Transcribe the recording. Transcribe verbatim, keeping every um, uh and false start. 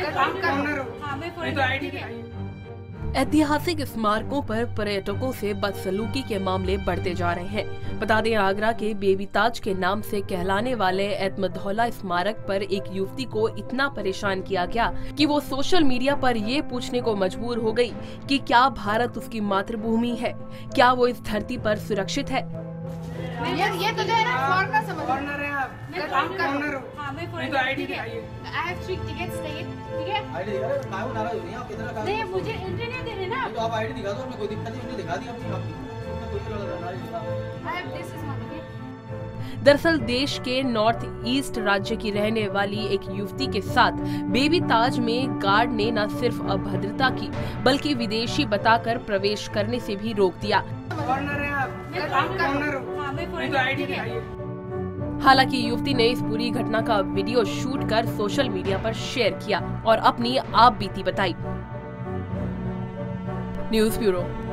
ऐतिहासिक स्मारकों पर पर्यटकों से बदसलूकी के मामले बढ़ते जा रहे हैं। बता दें, आगरा के बेबी ताज के नाम से कहलाने वाले एतमदौला स्मारक पर एक युवती को इतना परेशान किया गया कि वो सोशल मीडिया पर ये पूछने को मजबूर हो गई कि क्या भारत उसकी मातृभूमि है, क्या वो इस धरती पर सुरक्षित है। ये ये तो जो है ना फॉरेनर समझ फॉरेनर है आप। मैं फॉरेनर हूं। हां मैं फॉरेनर। तो आईडी दिखाइए। आई हैव थ्री टिकट्स ठीक है। आईडी दिखा रहे हो, काहे नाराज हो रही हैं आप? कितना का नहीं, मुझे एंट्री नहीं दे रहे ना। तो आप आईडी दिखा दो, हमें कोई दिक्कत नहीं, हमने दिखा दी अपनी आपकी। उसमें कोई लड़ाई नहीं। I have this is my ticket. दरअसल देश के नॉर्थ ईस्ट राज्य की रहने वाली एक युवती के साथ बेबी ताज में गार्ड ने न सिर्फ अभद्रता की बल्कि विदेशी बताकर प्रवेश करने से भी रोक दिया। फॉरेनर है आप। मैं फॉरेनर हूं। हां मैं फॉरेनर। तो आईडी दिखाइए। हालांकि युवती ने इस पूरी घटना का वीडियो शूट कर सोशल मीडिया पर शेयर किया और अपनी आप बीती बताई। News bureau.